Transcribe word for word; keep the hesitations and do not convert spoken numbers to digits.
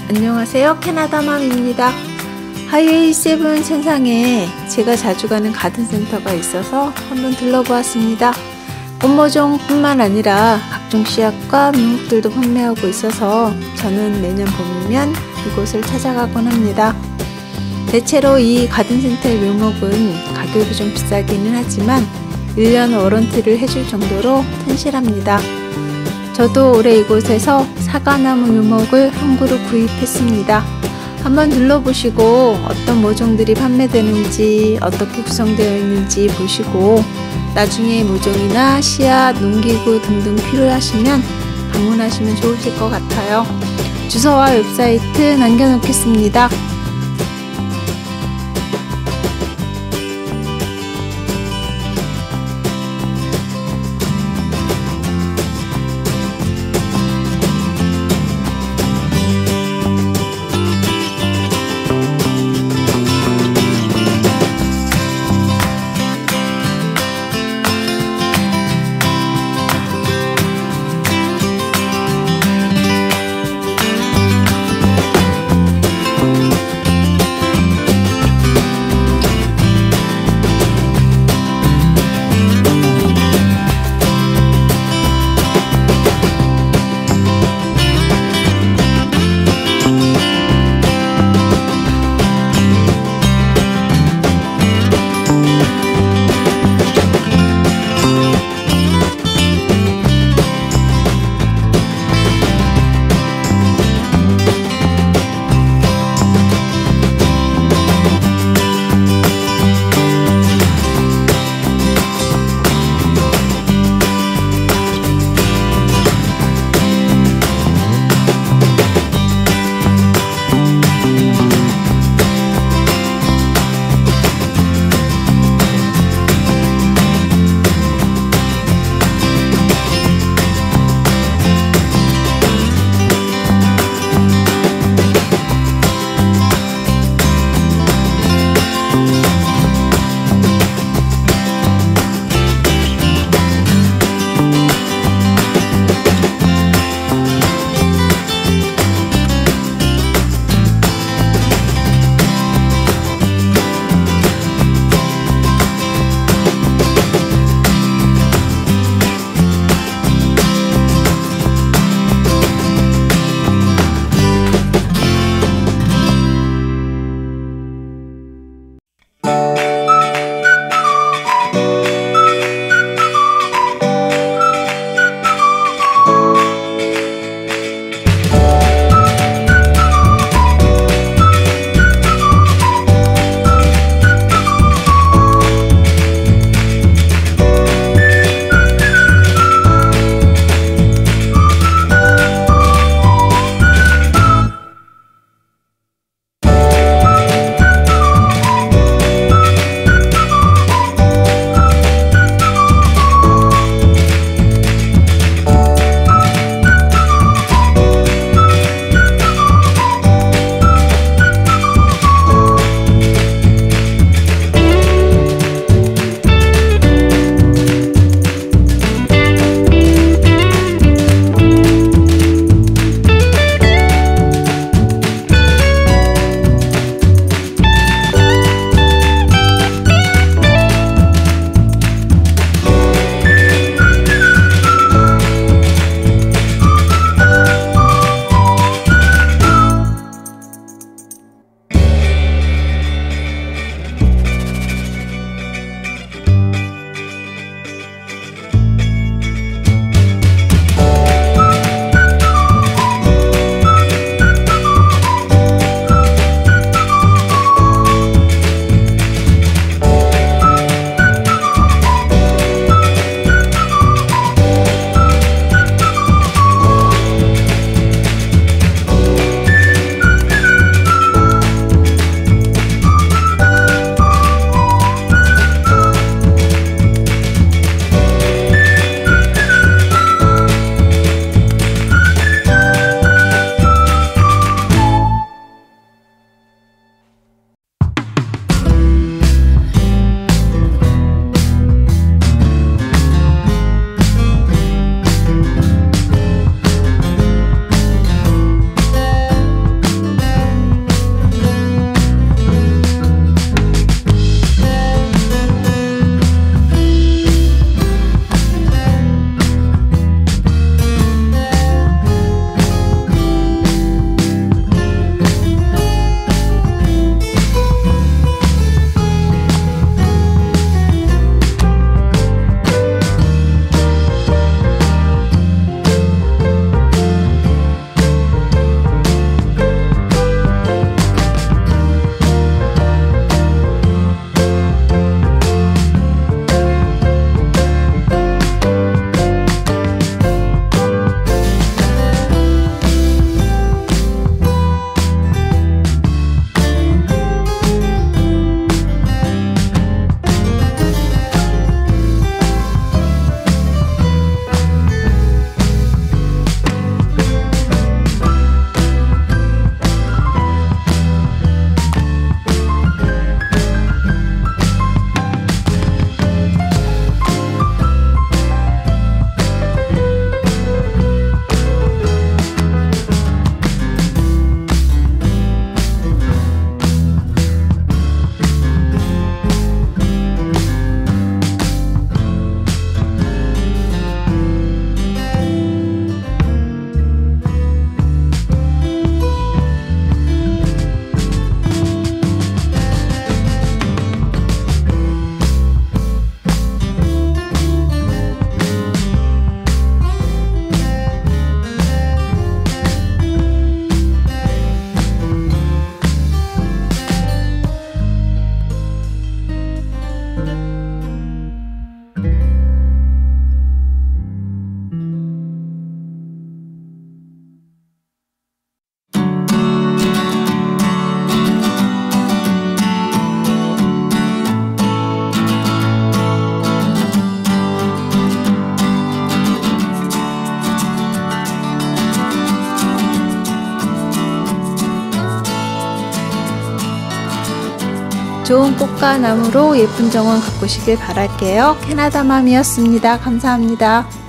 안녕하세요, 캐나다맘입니다. 하이웨이 칠 선상에 제가 자주 가는 가든센터가 있어서 한번 들러보았습니다. 꽃모종 뿐만 아니라 각종 씨앗과 묘목들도 판매하고 있어서 저는 매년 봄이면 이곳을 찾아가곤 합니다. 대체로 이 가든센터의 묘목은 가격이 좀 비싸기는 하지만 일 년 워런티를 해줄 정도로 튼실합니다. 저도 올해 이곳에서 사과나무 묘목을 한 그루 구입했습니다. 한번 둘러보시고 어떤 모종들이 판매되는지 어떻게 구성되어 있는지 보시고 나중에 모종이나 씨앗, 농기구 등등 필요하시면 방문하시면 좋으실 것 같아요. 주소와 웹사이트 남겨놓겠습니다. 좋은 꽃과 나무로 예쁜 정원 가꾸시길 바랄게요. 캐나다맘이었습니다. 감사합니다.